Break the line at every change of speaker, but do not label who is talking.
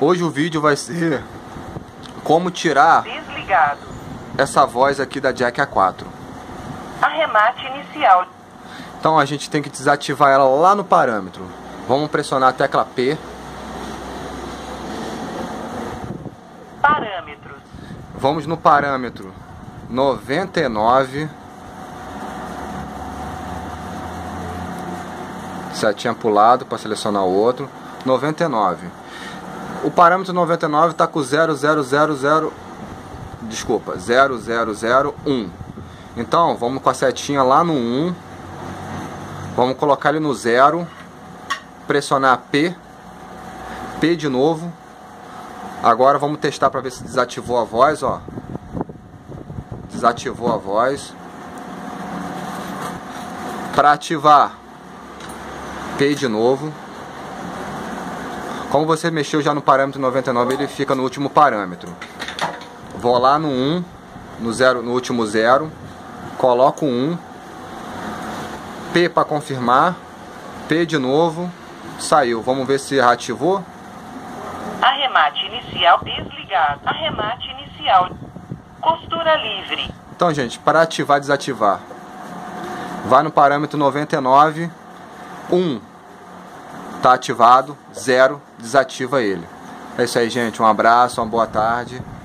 Hoje o vídeo vai ser como tirar
Desligado.
essa voz aqui da jack A4.
Arremate inicial.
Então a gente tem que desativar ela lá no parâmetro. Vamos pressionar a tecla P.
Parâmetros.
Vamos no parâmetro 99. Setinha pro lado para selecionar o outro. 99. O parâmetro 99 está com 0000. Desculpa, 0001. Então vamos com a setinha lá no 1. Vamos colocar ele no 0. Pressionar P. P de novo. Agora vamos testar para ver se desativou a voz, ó. Desativou a voz. Para ativar, P de novo. Como você mexeu já no parâmetro 99, ele fica no último parâmetro. Vou lá no 1, no último 0. Coloco 1. P para confirmar. P de novo. Saiu. Vamos ver se ativou.
Arremate inicial desligado. Arremate inicial. Costura livre.
Então, gente, para ativar e desativar, vai no parâmetro 99. 1 tá ativado. 0 desativa ele. É isso aí, gente. Um abraço, uma boa tarde.